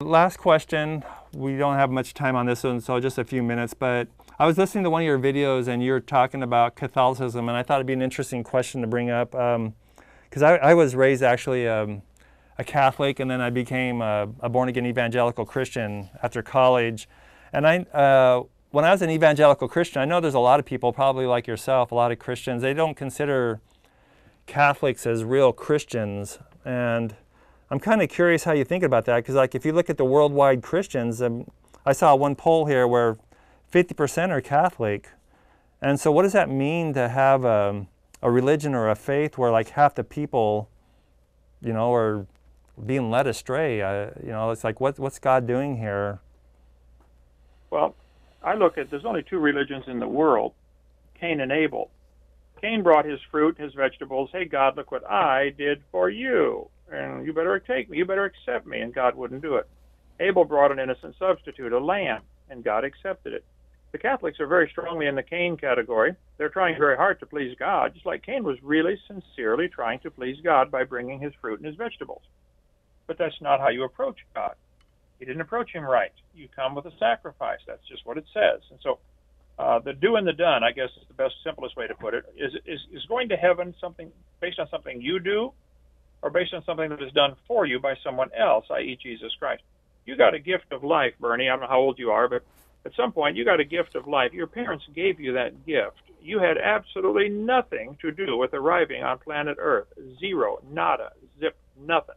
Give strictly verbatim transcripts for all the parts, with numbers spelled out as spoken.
last question. We don't have much time on this one, so just a few minutes. But I was listening to one of your videos, and you're talking about Catholicism, and I thought it'd be an interesting question to bring up. Because um, I, I was raised actually um, a Catholic, and then I became a, a born-again evangelical Christian after college. And I, uh, when I was an evangelical Christian, I know there's a lot of people, probably like yourself, a lot of Christians, they don't consider Catholics as real Christians. And I'm kind of curious how you think about that, because like if you look at the worldwide Christians, um, I saw one poll here where fifty percent are Catholic. And so what does that mean to have a, a religion or a faith where like half the people, you know, are being led astray? Uh, you know, it's like, what, what's God doing here? Well, I look at, there's only two religions in the world, Cain and Abel. Cain brought his fruit, his vegetables. Hey, God, look what I did for you. And you better take me, you better accept me. And God wouldn't do it. Abel brought an innocent substitute, a lamb, and God accepted it. The Catholics are very strongly in the Cain category. They're trying very hard to please God, just like Cain was really sincerely trying to please God by bringing his fruit and his vegetables. But that's not how you approach God. You didn't approach him right. You come with a sacrifice. That's just what it says. And so uh, the do and the done, I guess is the best, simplest way to put it, is, is, is going to heaven something based on something you do, or based on something that is done for you by someone else, that is. Jesus Christ. You got a gift of life, Bernie. I don't know how old you are, but at some point you got a gift of life. Your parents gave you that gift. You had absolutely nothing to do with arriving on planet Earth. Zero, nada, zip, nothing.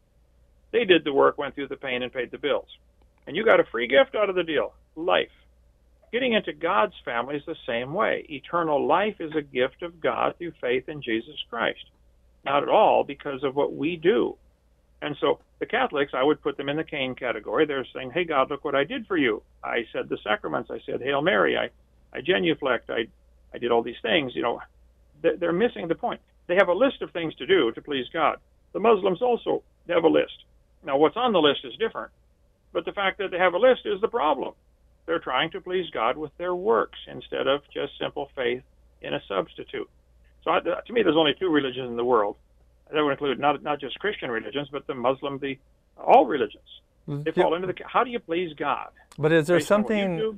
They did the work, went through the pain, and paid the bills. And you got a free gift out of the deal, life. Getting into God's family is the same way. Eternal life is a gift of God through faith in Jesus Christ. Not at all because of what we do. And so the Catholics, I would put them in the Cain category. They're saying, hey, God, look what I did for you. I said the sacraments. I said Hail Mary. I, I genuflect. I, I did all these things. You know, they're missing the point. They have a list of things to do to please God. The Muslims also have a list. Now, what's on the list is different. But the fact that they have a list is the problem. They're trying to please God with their works instead of just simple faith in a substitute. So I, to me, there's only two religions in the world. That would include not not just Christian religions, but the Muslim, the all religions. They fall yeah. into the. How do you please God? But is there something?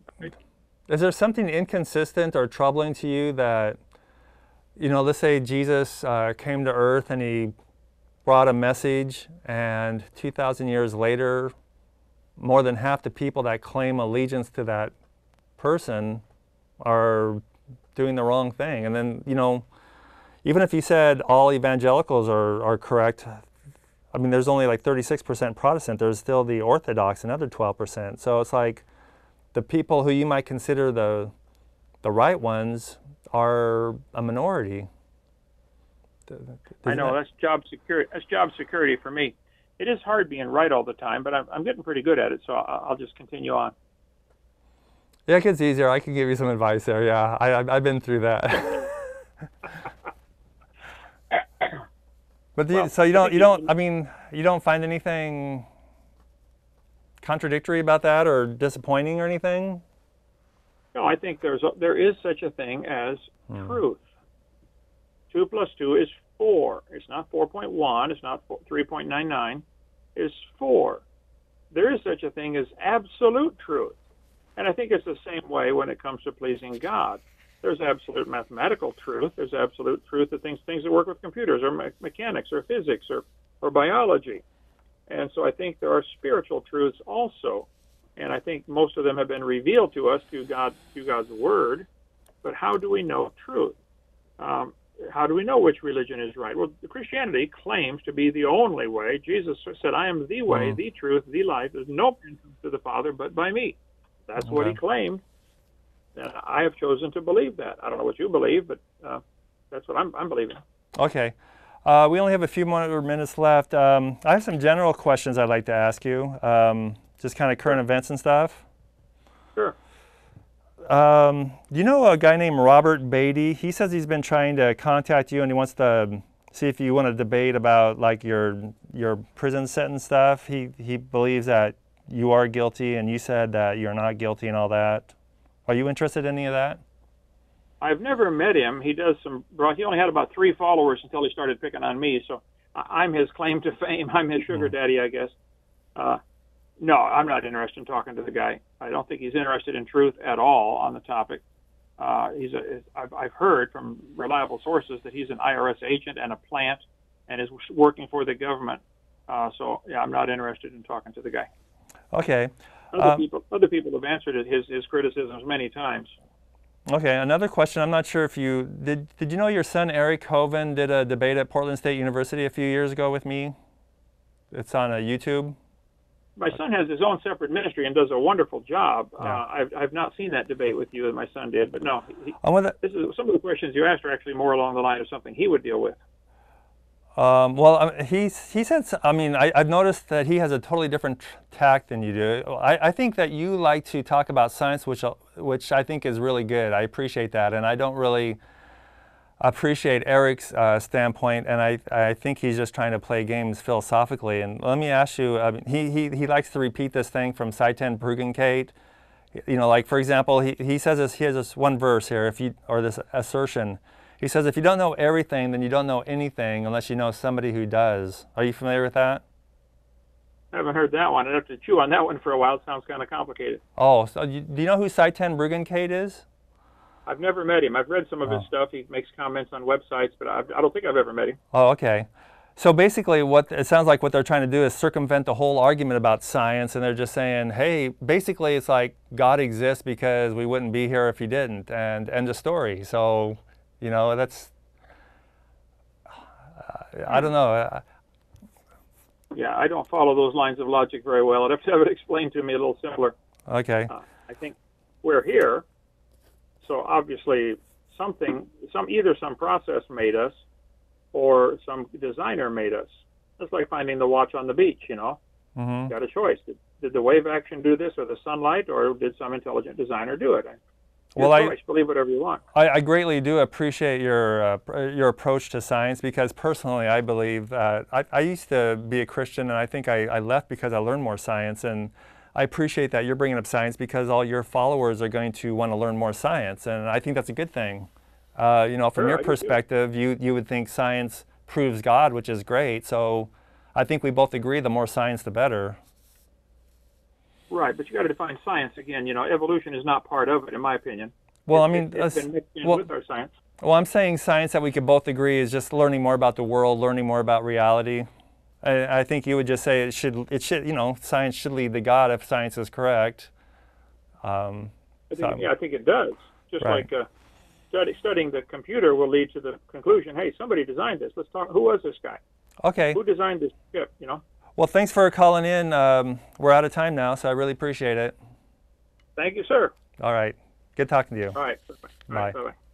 Is there something inconsistent or troubling to you that, you know, let's say Jesus uh, came to Earth and he brought a message, and two thousand years later, more than half the people that claim allegiance to that person are doing the wrong thing, and then you know. Even if you said all evangelicals are, are correct, I mean, there's only like thirty-six percent Protestant. There's still the Orthodox, another twelve percent. So it's like the people who you might consider the, the right ones are a minority. Doesn't I know, that... that's job security. That's job security for me. It is hard being right all the time, but I'm, I'm getting pretty good at it, so I'll, I'll just continue on. Yeah, it gets easier. I can give you some advice there. Yeah, I, I, I've been through that. But the, well, so you don't, you don't, I mean, you don't find anything contradictory about that or disappointing or anything? No, I think there's a, there is such a thing as hmm. truth. Two plus two is four. It's not four point one. It's not three point nine nine. It's four. There is such a thing as absolute truth. And I think it's the same way when it comes to pleasing God. There's absolute mathematical truth. There's absolute truth of things, things that work with computers or me mechanics or physics or, or biology. And so I think there are spiritual truths also. And I think most of them have been revealed to us through, God, through God's Word. But how do we know truth? Um, how do we know which religion is right? Well, Christianity claims to be the only way. Jesus said, I am the way, mm-hmm. the truth, the life. There's no entrance to the Father but by me. That's okay. What he claimed. And I have chosen to believe that. I don't know what you believe, but uh, that's what I'm, I'm believing. Okay. Uh, we only have a few more minutes left. Um, I have some general questions I'd like to ask you, um, just kind of current sure. events and stuff. Sure. Um, do you know a guy named Robert Beatty? He says he's been trying to contact you and he wants to see if you want to debate about like your your prison sentence stuff. He, he believes that you are guilty and you said that you're not guilty and all that. Are you interested in any of that? I've never met him. He does some. He only had about three followers until he started picking on me. So I'm his claim to fame. I'm his sugar daddy, I guess. Uh, No, I'm not interested in talking to the guy. I don't think he's interested in truth at all on the topic. Uh, he's a, I've, I've heard from reliable sources that he's an I R S agent and a plant and is working for the government. Uh, so, yeah, I'm not interested in talking to the guy. Okay. Other, um, people, other people have answered his, his criticisms many times. Okay, another question. I'm not sure if you, did, did you know your son Eric Hovind did a debate at Portland State University a few years ago with me? It's on a YouTube. My son has his own separate ministry and does a wonderful job. Yeah. Uh, I've, I've not seen that debate with you that my son did, but no. He, the, this is, some of the questions you asked are actually more along the line of something he would deal with. Um, well, he, he said, I mean, I, I've noticed that he has a totally different tact than you do. I, I think that you like to talk about science, which, which I think is really good. I appreciate that, and I don't really appreciate Eric's uh, standpoint, and I, I think he's just trying to play games philosophically. And let me ask you, I mean, he, he, he likes to repeat this thing from Satan Bruggenkate. You know, like, for example, he, he says this, he has this one verse here, if you, or this assertion. He says, if you don't know everything, then you don't know anything unless you know somebody who does. Are you familiar with that? I haven't heard that one. I'd have to chew on that one for a while. It sounds kind of complicated. Oh, so you, do you know who Satan Bruggenkate is? I've never met him. I've read some of his oh. stuff. He makes comments on websites, but I've, I don't think I've ever met him. Oh, okay. So basically, what it sounds like what they're trying to do is circumvent the whole argument about science, and they're just saying, hey, basically it's like God exists because we wouldn't be here if he didn't, and end of story. So, you know, that's, uh, I don't know. Yeah, I don't follow those lines of logic very well. I'd have to have it explained to me a little simpler. Okay. Uh, I think we're here, so obviously something, some either some process made us, or some designer made us. It's like finding the watch on the beach, you know. Mm-hmm. You got a choice. Did, did the wave action do this, or the sunlight, or did some intelligent designer do it? Your well, choice. I believe whatever you want. I, I greatly do appreciate your uh, your approach to science, because personally I believe that I, I used to be a Christian, and I think I, I left because I learned more science, and I appreciate that you're bringing up science because all your followers are going to want to learn more science, and I think that's a good thing. Uh, you know, from sure, your perspective, you, you would think science proves God, which is great. So I think we both agree the more science, the better. Right, but you got to define science again. You know, evolution is not part of it, in my opinion. Well, it, I mean, it, it's been mixed in well, with our science. Well, I'm saying science that we could both agree is just learning more about the world, learning more about reality. I, I think you would just say it should, it should, you know, science should lead to God if science is correct. Um, I think, so, yeah, I think it does. Just right. like. Uh, Study, studying the computer will lead to the conclusion, hey, somebody designed this. Let's talk, who was this guy? Okay. Who designed this chip, you know? Well, thanks for calling in. Um, we're out of time now, so I really appreciate it. Thank you, sir. All right. Good talking to you. All right. Bye-bye. Bye. All right, bye-bye.